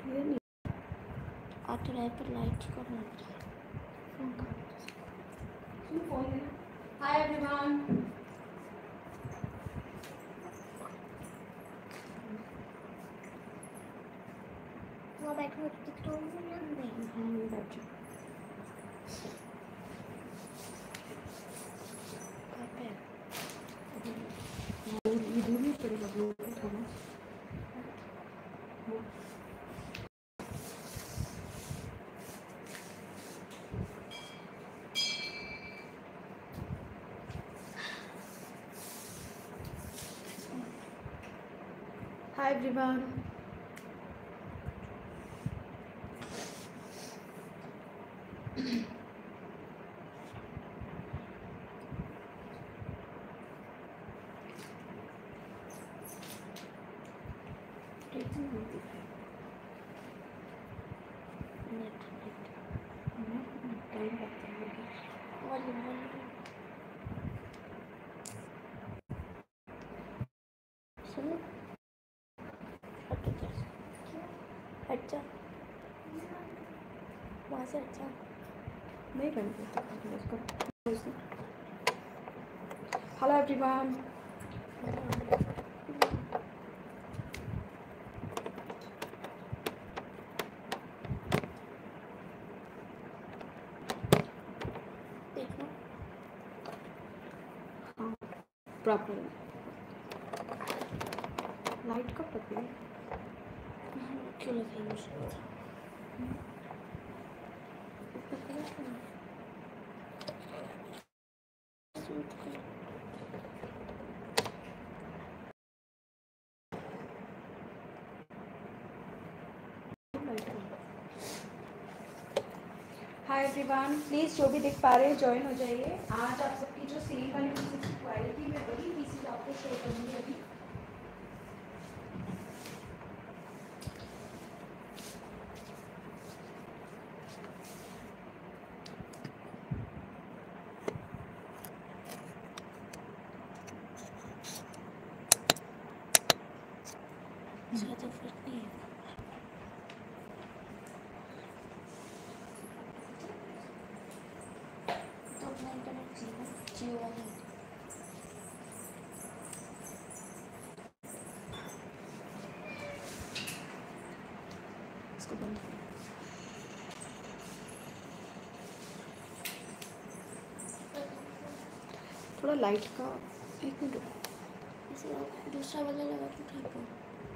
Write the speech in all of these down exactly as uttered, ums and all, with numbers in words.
ये नहीं आ तो रहा पर लाइट करना फोन है। हाय एवरीवन, वहाँ बैठो दिख रहा हूँ या नहीं? हाँ मैं बैठ रही हूँ। ये दूर नहीं पड़ेगा ब्लॉक पे थोड़ा। हाय एवरीवन, अच्छा वहाँ से अच्छा नहीं बनता। हेलो एवरीवन, देखो हाँ प्रॉपर लाइट कब पकड़ी क्यों लगी मुझे हाय एवरीवन, प्लीज़ जो भी देख पा रहे हैं ज्वाइन हो जाइए। आज आप सबकी जो सेल वाली पीसेस की क्वालिटी में वही पीसेस आपको शो करूँगी अभी। ज़्यादा फर्क नहीं है। तो अपना इंटरनेट जियो जियो वाला इसको बंद करो। थोड़ा लाइट का एक मिनट दूसरा वाला लगा तो ठीक है।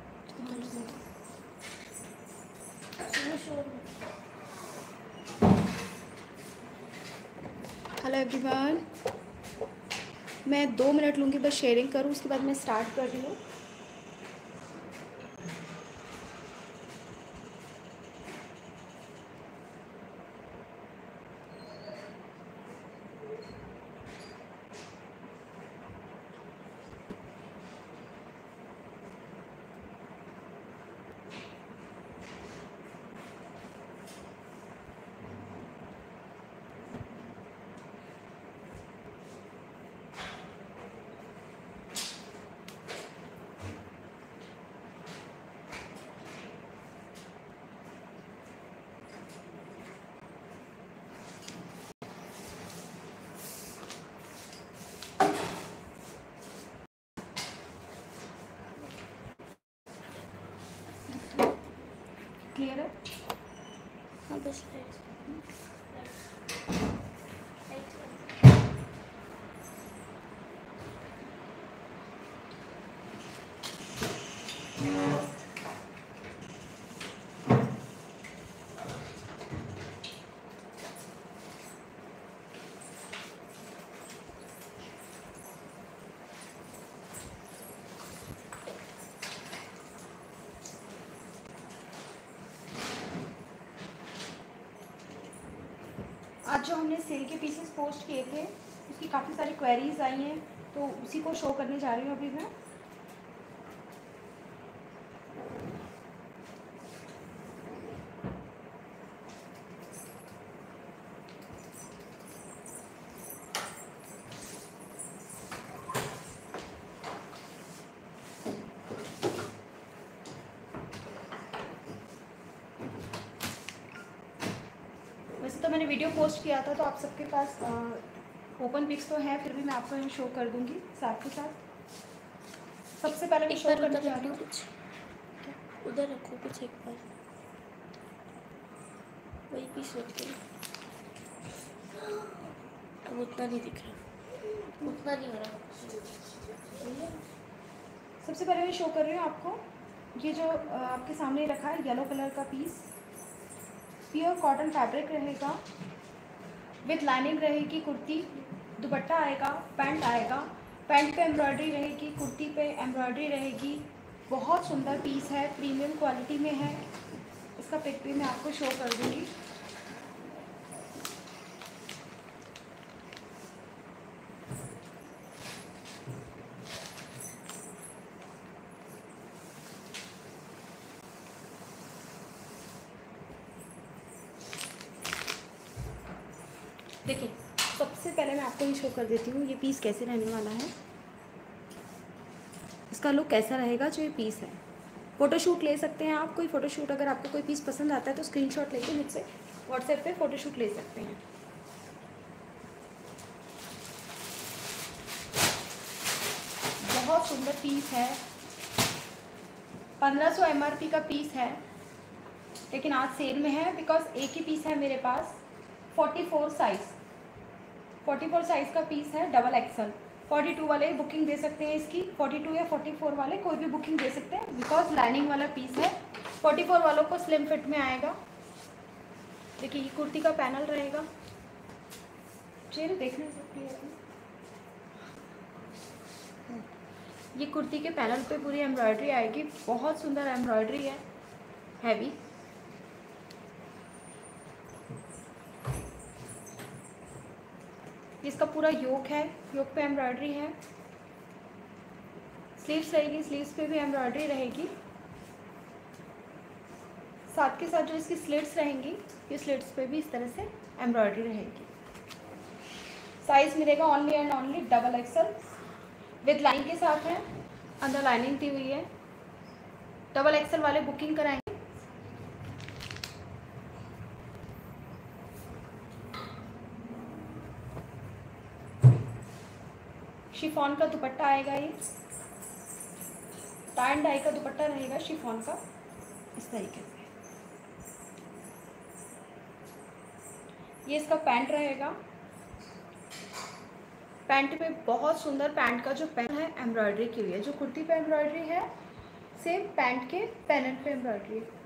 हेलो एवरीवन, मैं दो मिनट लूँगी बस शेयरिंग करूँ, उसके बाद मैं स्टार्ट कर रही हूँ। क्लियर है? हाँ बस आज जो हमने सेल के पीसेस पोस्ट किए थे उसकी काफ़ी सारी क्वेरीज आई हैं, तो उसी को शो करने जा रही हूँ अभी मैं। तो मैंने वीडियो पोस्ट किया था, तो आप सबके पास ओपन पिक्स तो हैं, फिर भी मैं आपको यहाँ शो कर दूँगी साथ के साथ। सबसे पहले मैं शो करने जा रही हूँ कुछ उधर रखो कुछ एक बार, वही पीस रखते हैं। अब उतना नहीं दिख रहा, उतना नहीं हो रहा। सबसे पहले मैं शो कर रही हूँ आपको ये जो आपके सामने रखा है येलो कलर का पीस, प्योर कॉटन फैब्रिक रहेगा, विथ लाइनिंग रहेगी कुर्ती, दुपट्टा आएगा, पैंट आएगा, पैंट पे एम्ब्रॉयडरी रहेगी, कुर्ती पे एम्ब्रॉयडरी रहेगी। बहुत सुंदर पीस है, प्रीमियम क्वालिटी में है। इसका पिक भी मैं आपको शो कर दूँगी। देखिए, सबसे पहले मैं आपको ये शो कर देती हूँ ये पीस कैसे रहने वाला है, इसका लुक कैसा रहेगा जो ये पीस है। फ़ोटोशूट ले सकते हैं आप, कोई फ़ोटोशूट अगर आपको कोई पीस पसंद आता है तो स्क्रीनशॉट लेके मुझसे व्हाट्सएप पे फ़ोटोशूट ले सकते हैं। बहुत सुंदर पीस है, पंद्रह सौ एम आर पी का पीस है, लेकिन आज सेल में है बिकॉज एक ही पीस है मेरे पास। चौवालीस साइज़, चौवालीस साइज़ का पीस है, डबल एक्सल। बयालीस वाले बुकिंग दे सकते हैं इसकी, बयालीस या चौवालीस वाले कोई भी बुकिंग दे सकते हैं बिकॉज लाइनिंग वाला पीस है। चौवालीस वालों को स्लिम फिट में आएगा। देखिए ये कुर्ती का पैनल रहेगा, चेहरे देखने से क्लियर है। ये कुर्ती के पैनल पे पूरी एम्ब्रॉयडरी आएगी, बहुत सुंदर एम्ब्रॉयडरी है, हैवी। इसका पूरा योक है, योक पे एम्ब्रॉयडरी है। स्लीव्स रहेगी, स्लीव्स पे भी एम्ब्रॉयडरी रहेगी। साथ के साथ जो इसकी स्लिट्स रहेंगी, ये स्लिट्स पे भी इस तरह से एम्ब्रॉयडरी रहेगी। साइज मिलेगा only and only double XL, with lining के साथ है, अंदर लाइनिंग दी हुई है। डबल एक्सल वाले बुकिंग कराएंगे। शिफॉन का दुपट्टा आएगा, ये टाई एंड डाई का दुपट्टा रहेगा शिफॉन का, इस तरीके से। ये इसका पैंट रहेगा, पैंट पे बहुत सुंदर पैंट का जो पैनल है एम्ब्रॉयडरी की हुई है। जो कुर्ती पे एम्ब्रॉयडरी है सेम पैंट के पैनल पे एम्ब्रॉयडरी है,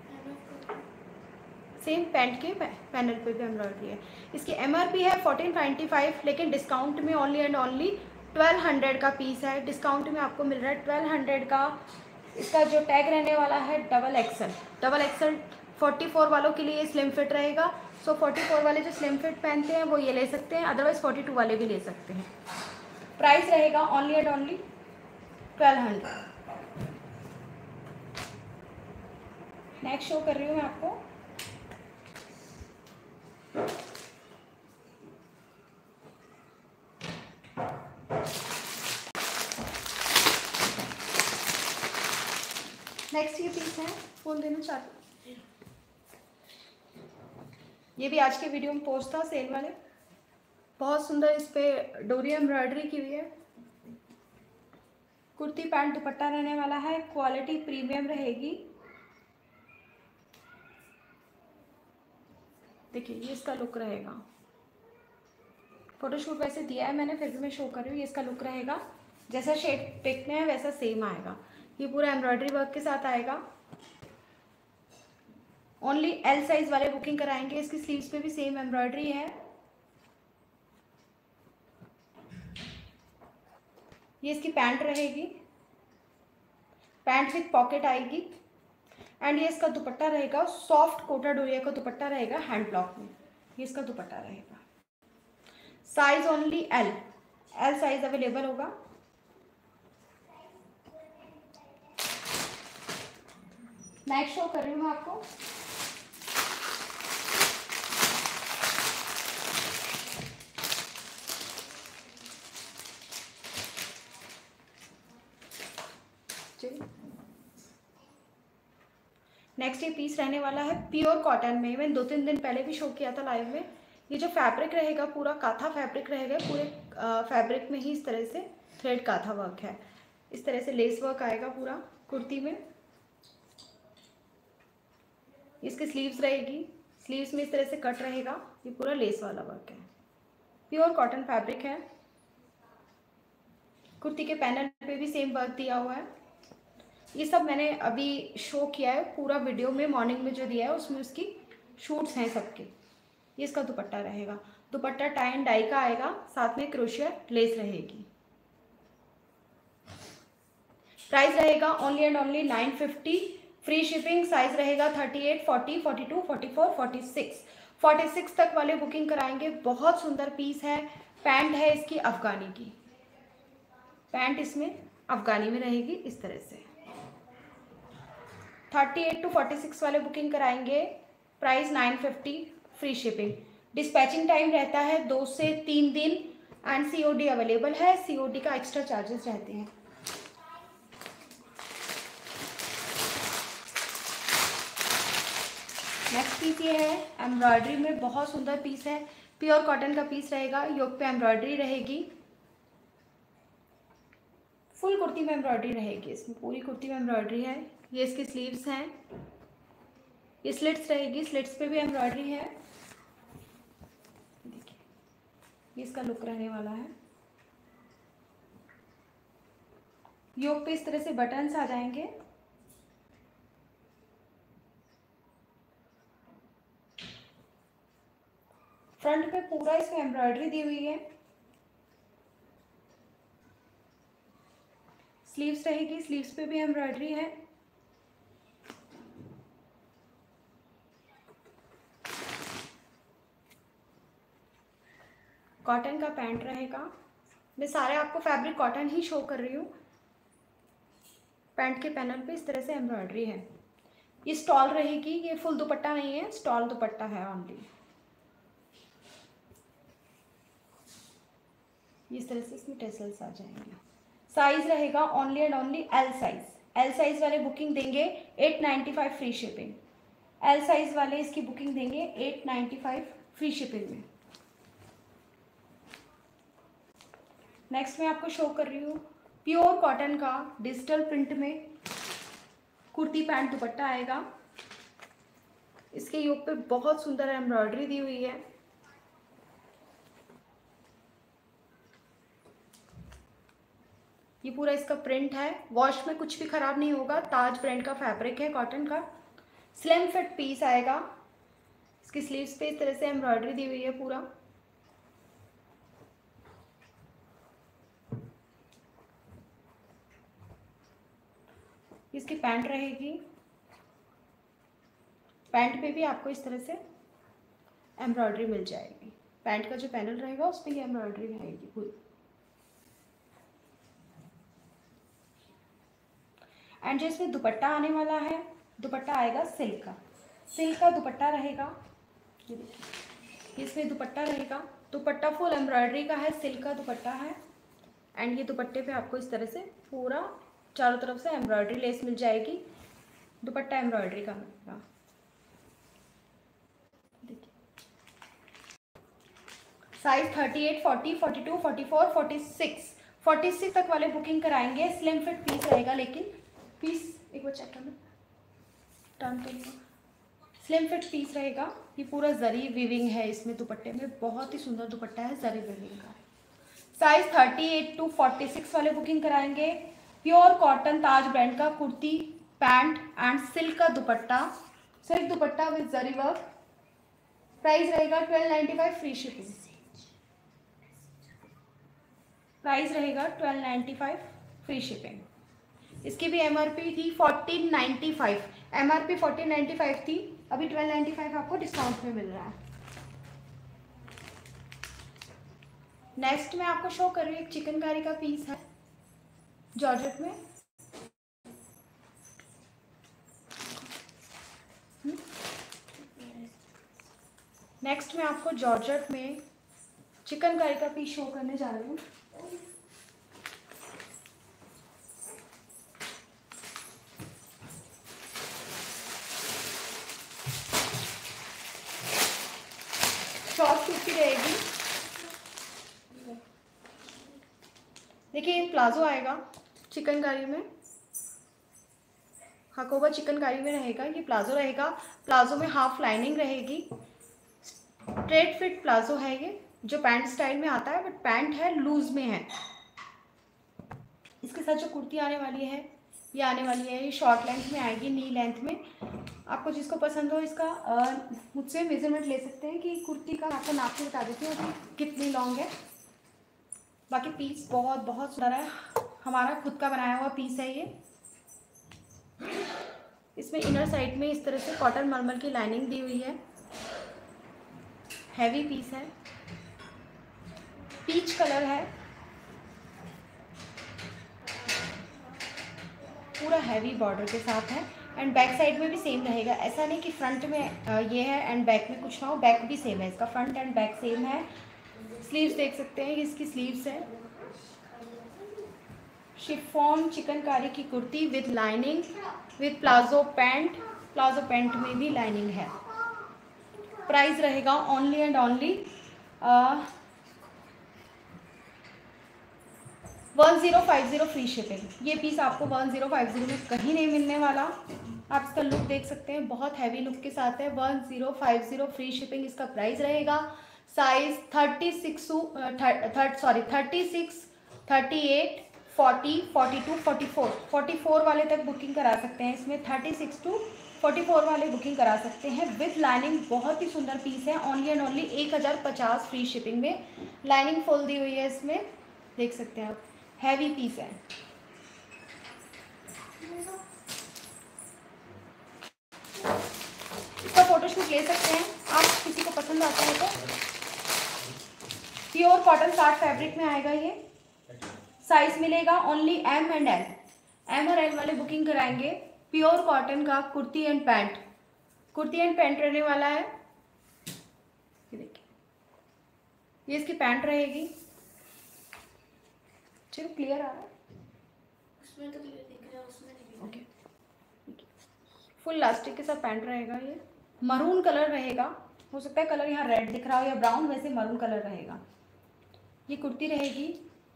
सेम पैंट के पैनल पे भी एम्ब्रॉयडरी है। इसकी एमआरपी है फोर्टीन नाइन्टी फाइव, लेकिन डिस्काउंट में only and only twelve hundred का पीस है। डिस्काउंट में आपको मिल रहा है ट्वेल्व हंड्रेड का। इसका जो टैग रहने वाला है double XL, double XL forty four वालों के लिए स्लिम फिट रहेगा। सो so, फोर्टी फोर वाले जो स्लिम फिट पहनते हैं वो ये ले सकते हैं, अदरवाइज फोर्टी टू वाले भी ले सकते हैं। प्राइस रहेगा only and only twelve hundred. Next show कर रही हूँ मैं आपको, नेक्स्ट ये पीस है, फोन देना चाहती हूँ। ये भी आज के वीडियो में पोस्ट था सेल वाले। बहुत सुंदर इस पे डोरी एम्ब्रॉयडरी की हुई है। कुर्ती पैंट दुपट्टा रहने वाला है, क्वालिटी प्रीमियम रहेगी। देखिए ये इसका लुक रहेगा, फोटोशूट वैसे दिया है मैंने, फिर भी मैं शो कर रही हूँ। ये इसका लुक रहेगा, जैसा शेड पिक में है वैसा सेम आएगा। ये पूरा एम्ब्रॉयडरी वर्क के साथ आएगा। ओनली एल साइज वाले बुकिंग कराएंगे। इसकी स्लीव्स पे भी सेम एम्ब्रॉयडरी है। ये इसकी पैंट रहेगी, पैंट विथ पॉकेट आएगी। एंड ये इसका दुपट्टा रहेगा, सॉफ्ट कोटा डोरिया का दुपट्टा रहेगा हैंड ब्लॉक में। ये इसका दुपट्टा रहेगा। Size only L, L size available होगा। नेक्स्ट शो कर रही हूँ मैं आपको, नेक्स्ट ये पीस रहने वाला है प्योर कॉटन में, मैंने दो तीन दिन पहले भी शो किया था लाइव में। ये जो फैब्रिक रहेगा पूरा काथा फैब्रिक रहेगा, पूरे फैब्रिक में ही इस तरह से थ्रेड काथा वर्क है, इस तरह से लेस वर्क आएगा पूरा कुर्ती में। इसकी स्लीव्स रहेगी, स्लीव्स में इस तरह से कट रहेगा, ये पूरा लेस वाला वर्क है, प्योर कॉटन फैब्रिक है। कुर्ती के पैनल पे भी सेम वर्क दिया हुआ है। ये सब मैंने अभी शो किया है पूरा वीडियो में, मॉर्निंग में जो दिया है उसमें उसकी शूट्स हैं सबके। ये इसका दुपट्टा रहेगा, दुपट्टा टाई एंड डाई का आएगा, साथ में क्रोशिया लेस रहेगी। प्राइस रहेगा only and only nine fifty, free shipping. Size रहेगा thirty eight, forty, forty two, forty four, forty six, forty six तक वाले बुकिंग कराएंगे। बहुत सुंदर पीस है। पैंट है इसकी अफगानी की, पैंट इसमें अफगानी में रहेगी इस तरह से। Thirty eight to forty six वाले बुकिंग कराएंगे, price nine fifty, free shipping. Dispatching time रहता है दो से तीन दिन एंड सीओडी अवेलेबल है, सीओडी का एक्स्ट्रा चार्जेस रहते हैं। नेक्स्ट पीस ये है एम्ब्रॉयडरी में, बहुत सुंदर पीस है, प्योर कॉटन का पीस रहेगा, योक पे एम्ब्रॉयडरी रहेगी, फुल कुर्ती में एम्ब्रॉयडरी रहेगी, इसमें पूरी कुर्ती में एम्ब्रॉयडरी है। ये इसकी स्लीव्स हैं, ये स्लिट्स रहेगी, स्लिट्स पे भी एम्ब्रॉयडरी है। देखिए ये इसका लुक रहने वाला है। योक पे इस तरह से बटन्स आ जाएंगे, फ्रंट पे पूरा इसमें एम्ब्रॉयडरी दी हुई है। स्लीव्स रहेगी, स्लीव्स पे भी एम्ब्रॉयडरी है। कॉटन का पैंट रहेगा, मैं सारे आपको फैब्रिक कॉटन ही शो कर रही हूँ। पैंट के पैनल पे इस तरह से एम्ब्रॉयडरी है। ये स्टॉल रहेगी, ये फुल दुपट्टा नहीं है, स्टॉल दुपट्टा है ओनली। इस तरह से इसमें टेसल्स आ जाएंगे। साइज रहेगा only and only L size, L size वाले बुकिंग देंगे eight ninety five free shipping. L size वाले इसकी बुकिंग देंगे eight ninety five free shipping में। नेक्स्ट मैं आपको शो कर रही हूँ प्योर कॉटन का डिजिटल प्रिंट में कुर्ती पैंट दुपट्टा आएगा। इसके योक पे बहुत सुंदर एम्ब्रॉयडरी दी हुई है। ये पूरा इसका प्रिंट है, वॉश में कुछ भी खराब नहीं होगा। ताज ब्रांड का फैब्रिक है, कॉटन का, स्लिम फिट पीस आएगा। इसकी स्लीव्स पे इस तरह से एम्ब्रॉयडरी दी हुई है पूरा। इसकी पैंट रहेगी, पैंट पे भी आपको इस तरह से एम्ब्रॉयडरी मिल जाएगी। पैंट का जो पैनल रहेगा उसमें ये एम्ब्रॉयडरी रहेगी पूरी। एंड जो इसमें दुपट्टा आने वाला है, दुपट्टा आएगा सिल्क का, सिल्क का दुपट्टा रहेगा। ये देखिए इसमें दुपट्टा रहेगा, दुपट्टा फुल एम्ब्रॉयडरी का है, सिल्क का दुपट्टा है। एंड ये दुपट्टे पे आपको इस तरह से पूरा चारों तरफ से एम्ब्रॉयडरी लेस मिल जाएगी, दुपट्टा एम्ब्रॉयडरी का मिलेगा। देखिए size thirty eight, forty, forty two, forty four, forty six, forty six तक वाले बुकिंग कराएंगे। स्लिम फिट पीस रहेगा, लेकिन पीस एक बार चेक करना, टर्न करिए। स्लिम फिट पीस रहेगा। ये पूरा जरी वीविंग है इसमें दुपट्टे में, बहुत ही सुंदर दुपट्टा है, जरी वीविंग का। Size thirty eight to forty six वाले बुकिंग कराएंगे। प्योर कॉटन ताज ब्रांड का कुर्ती पैंट एंड सिल्क का dupatta, silk dupatta with zari work. Price रहेगा twelve ninety five free shipping. Price रहेगा twelve ninety five free shipping. इसकी भी एमआरपी थी fourteen ninety five, MRP fourteen ninety five थी, अभी ट्वेल्व नाइन्टी फाइव आपको डिस्काउंट में मिल रहा है। नेक्स्ट मैं आपको शो कर रही हूँ एक चिकनकारी का पीस है जॉर्जेट में। नेक्स्ट मैं आपको जॉर्जेट में चिकनकारी का पीस शो करने जा रही हूँ। शॉर्ट कुर्ती रहेगी। देखिए ये प्लाजो आएगा चिकनकारी में, हकोबा चिकनकारी में रहेगा। ये प्लाजो रहेगा, प्लाजो में हाफ लाइनिंग रहेगी, स्ट्रेट फिट प्लाजो है ये, जो पैंट स्टाइल में आता है बट पैंट है लूज में है। इसके साथ जो कुर्ती आने वाली है ये आने वाली है, ये शॉर्ट लेंथ में आएगी, नी लेंथ में। आपको जिसको पसंद हो इसका मुझसे मेजरमेंट ले सकते हैं कि कुर्ती का आपको नाप के बता देती हूँ कि कितनी लॉन्ग है। बाकी पीस बहुत बहुत सुंदर है, हमारा खुद का बनाया हुआ पीस है ये। इसमें इनर साइड में इस तरह से कॉटन मलमल की लाइनिंग दी हुई है, हैवी पीस है, पीच कलर है, पूरा हैवी बॉर्डर के साथ है। एंड बैक साइड में भी सेम रहेगा, ऐसा नहीं कि फ्रंट में ये है एंड बैक में कुछ ना हो, बैक भी सेम है इसका, फ्रंट एंड बैक सेम है। स्लीव्स देख सकते हैं, इसकी स्लीव्स है, शिफॉन चिकनकारी की kurti with lining, with palazzo pant, palazzo pant में भी लाइनिंग है। प्राइस रहेगा only and only one zero five zero free shipping. ये पीस आपको वन ज़ीरो फाइव ज़ीरो में कहीं नहीं मिलने वाला। आप इसका लुक देख सकते हैं, बहुत हैवी लुक के साथ है। One zero five zero free shipping इसका प्राइस रहेगा। Size thirty six thirty sorry thirty six thirty eight forty forty two forty four forty four वाले तक बुकिंग करा सकते हैं इसमें। Thirty six to forty four वाले बुकिंग करा सकते हैं विथ लाइनिंग। बहुत ही सुंदर पीस है, ओनली एंड ओनली एक हज़ार पचास फ्री शिपिंग में। लाइनिंग फुल दी हुई है इसमें, देख सकते हैं आप, हैवी पीस है। इसका फोटोशूट ले सकते हैं आप, किसी को पसंद आता है तो। प्योर कॉटन साठ फैब्रिक में आएगा ये। साइज मिलेगा only M and L, M और एल वाले बुकिंग कराएंगे। प्योर कॉटन का kurti and pant, kurti and pant रहने वाला है। ये देखिए, ये इसकी पैंट रहेगी। चलो क्लियर आ रहा है, उसमें तो क्लियर दिख रहा है, उसमें नहीं। ओके, फुल इलास्टिक के साथ पैंट रहेगा। ये मरून कलर रहेगा, हो सकता है कलर यहाँ रेड दिख रहा हो या ब्राउन, वैसे मरून कलर रहेगा। ये कुर्ती रहेगी,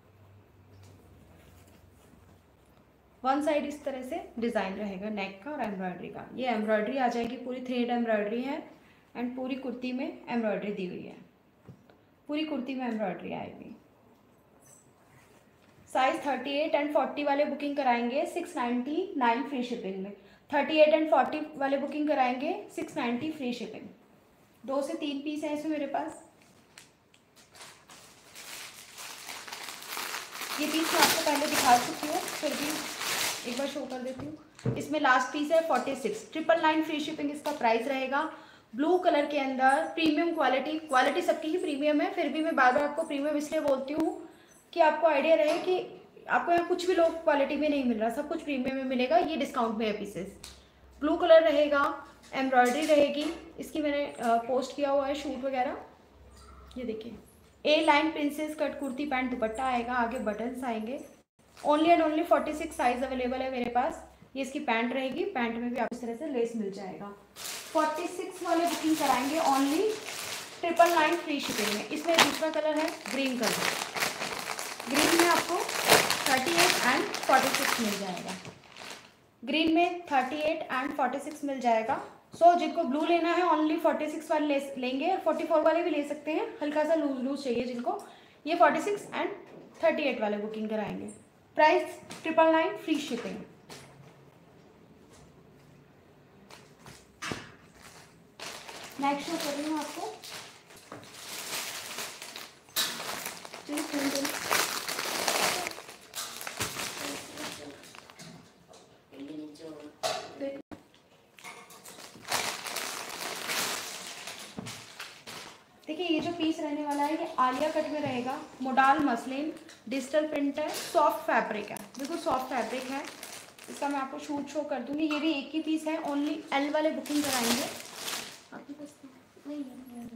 वन साइड इस तरह से डिज़ाइन रहेगा नेक का और एम्ब्रॉयडरी का। ये एम्ब्रॉयडरी आ जाएगी, पूरी थ्रेड एम्ब्रॉयडरी है एंड पूरी कुर्ती में एम्ब्रॉयडरी दी हुई है, पूरी कुर्ती में एम्ब्रॉयडरी आएगी। Size thirty eight and forty वाले बुकिंग कराएंगे six ninety nine free shipping में। थर्टी एट एंड फोर्टी वाले बुकिंग कराएंगे सिक्स नाइन्टी फ्री शिपिंग। दो से तीन पीस है इसमें मेरे पास। ये पीस मैं आपको पहले दिखा चुकी हूँ, फिर भी एक बार शो कर देती हूँ। इसमें लास्ट पीस है forty six, triple nine free shipping इसका प्राइस रहेगा। ब्लू कलर के अंदर प्रीमियम क्वालिटी, क्वालिटी सबकी ही प्रीमियम है, फिर भी मैं बार बार आपको प्रीमियम इसलिए बोलती हूँ कि आपको आइडिया रहे कि आपको यहाँ कुछ भी लो क्वालिटी में नहीं मिल रहा, सब कुछ प्रीमियम में मिलेगा। ये डिस्काउंट में है पीसेस। ब्लू कलर रहेगा, एम्ब्रॉयडरी रहेगी, इसकी मैंने पोस्ट किया हुआ है शूट वगैरह। ये देखिए, A line princess cut kurti pant dupatta आएगा, आगे बटन्स आएंगे। Only and only forty six size available है मेरे पास। ये इसकी पैंट रहेगी, पैंट में भी आप इस तरह से लेस मिल जाएगा। फोर्टी सिक्स वाले बुकिंग कराएंगे only triple nine free shipping में। इसमें दूसरा कलर है ग्रीन कलर, ग्रीन में आपको thirty eight and forty six मिल जाएगा। ग्रीन में thirty eight and forty six मिल जाएगा। सो so, जिनको ब्लू लेना है ओनली फोर्टी सिक्स वाले ले लेंगे, और फोर्टी फोर वाले भी ले सकते हैं, हल्का सा लूज लूज चाहिए जिनको, ये forty six and thirty eight वाले बुकिंग कराएंगे। Price triple nine free shipping. Next show कर रही हूँ आपको। देखिए, ये जो पीस रहने वाला है ये आलिया कट में रहेगा, मोडाल मसलिन, डिजिटल प्रिंट है, सॉफ्ट फैब्रिक है, बिल्कुल सॉफ्ट फैब्रिक है। इसका मैं आपको शूट शो कर दूंगी। ये भी एक ही पीस है, ओनली एल वाले बुकिंग कराएंगे। आपके पास नहीं है,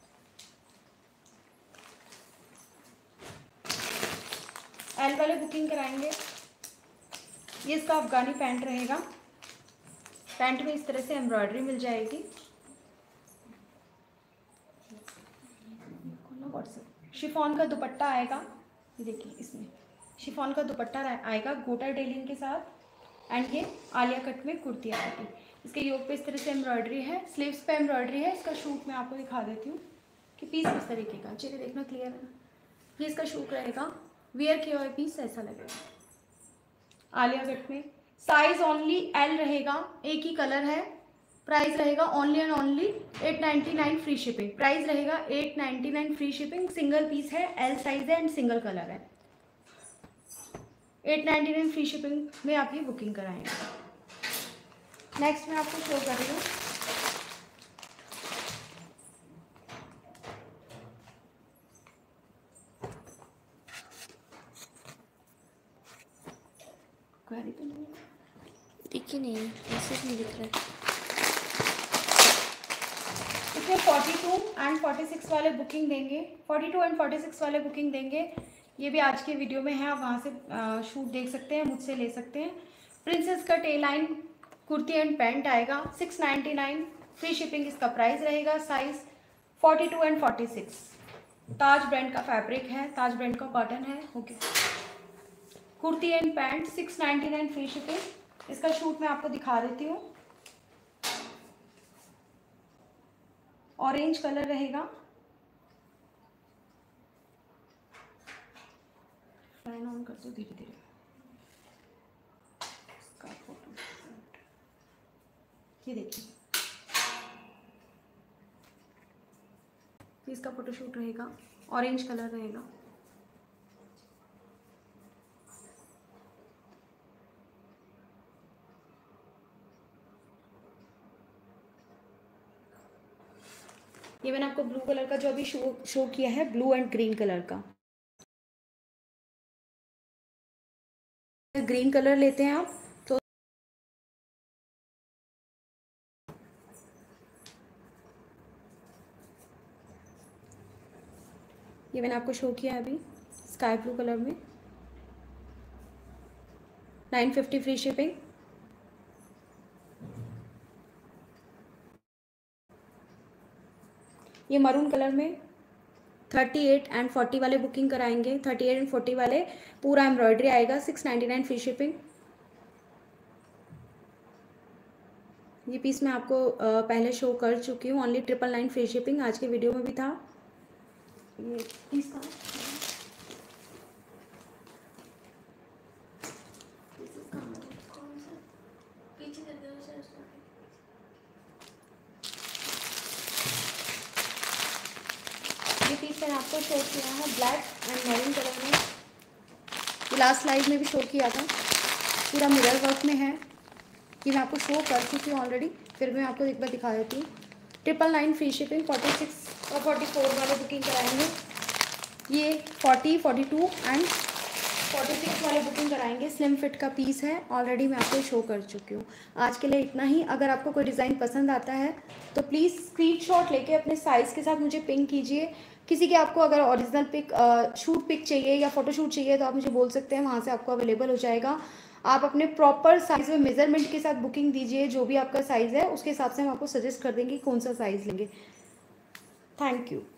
एल वाले बुकिंग कराएंगे। ये इसका अफगानी पैंट रहेगा, पैंट में इस तरह से एम्ब्रॉयडरी मिल जाएगी। व्हाट्सएप। शिफॉन का दुपट्टा आएगा, ये देखिए इसमें शिफॉन का दुपट्टा आएगा गोटा टेलिंग के साथ एंड ये आलिया कट में कुर्ती आएगी। इसके योग पे इस तरह से एम्ब्रॉयडरी है, स्लीव्स पे एम्ब्रॉयडरी है। इसका शूट मैं आपको दिखा देती हूँ कि पीस किस तरीके का, चलिए देखना क्लियर है। ये इसका शूट रहेगा, वियर किया हुआ पीस ऐसा लगेगा आलिया कट में। साइज ओनली एल रहेगा, एक ही कलर है। प्राइस रहेगा only and only eight ninety nine free shipping. Price रहेगा eight ninety nine free shipping. Single piece है, एल साइज है एंड सिंगल कलर है। Eight ninety nine free shipping में आप ये बुकिंग कराएंगे। नेक्स्ट मैं आपको शो कर रही हूँ, देखिए नहीं ऐसे नहीं दिख रहा है। इसमें forty two and forty six वाले बुकिंग देंगे, forty two and forty six वाले बुकिंग देंगे। ये भी आज के वीडियो में है, आप वहाँ से शूट देख सकते हैं, मुझसे ले सकते हैं। प्रिंसेस का टे लाइन कुर्ती एंड पैंट आएगा six ninety nine free shipping इसका प्राइस रहेगा। Size forty two and forty six. Taj brand का फैब्रिक है, ताज ब्रांड का कॉटन है। Okay, kurti and pant six ninety nine free shipping. इसका शूट मैं आपको दिखा देती हूँ। ऑरेंज कलर रहेगा, फैन ऑन कर दो धीरे धीरे। इसका फोटो ये देखिए, इसका फोटोशूट रहेगा, ऑरेंज कलर रहेगा। ये मैंने आपको ब्लू कलर का जो अभी शो शो किया है, ब्लू एंड ग्रीन कलर का। ग्रीन कलर लेते हैं आप तो ये मैंने आपको शो किया है अभी स्काई ब्लू कलर में, नाइन फिफ्टी फ्री शिपिंग। ये मरून कलर में थर्टी एट एंड फोर्टी वाले बुकिंग कराएंगे, थर्टी एट एंड फोर्टी वाले पूरा एम्ब्रॉयडरी आएगा, six ninety nine free shipping. ये पीस मैं आपको पहले शो कर चुकी हूँ, only triple nine free shipping, आज के वीडियो में भी था। ये पीस का ये पीस मैंने आपको शो किया है ब्लैक एंड मैरून कलर में। ये लास्ट लाइव में भी शो किया था, पूरा मिरर वर्क में है। ये मैं आपको शो कर चुकी हूँ ऑलरेडी, फिर मैं आपको एक बार दिखा देती हूँ। Triple nine free shipping, forty six और फोर्टी फोर वाले बुकिंग कराएंगे। ये forty, forty two and forty six वाले बुकिंग कराएंगे। स्लिम फिट का पीस है, ऑलरेडी मैं आपको शो कर चुकी हूँ। आज के लिए इतना ही। अगर आपको कोई डिज़ाइन पसंद आता है तो प्लीज़ स्क्रीनशॉट लेके अपने साइज़ के साथ मुझे पिंग कीजिए। किसी के आपको अगर ओरिजिनल पिक शूट पिक चाहिए या फोटोशूट चाहिए तो आप मुझे बोल सकते हैं, वहाँ से आपको अवेलेबल हो जाएगा। आप अपने प्रॉपर साइज़ में मेजरमेंट के साथ बुकिंग दीजिए, जो भी आपका साइज़ है उसके हिसाब से हम आपको सजेस्ट कर देंगे कौन सा साइज़ लेंगे। Thank you.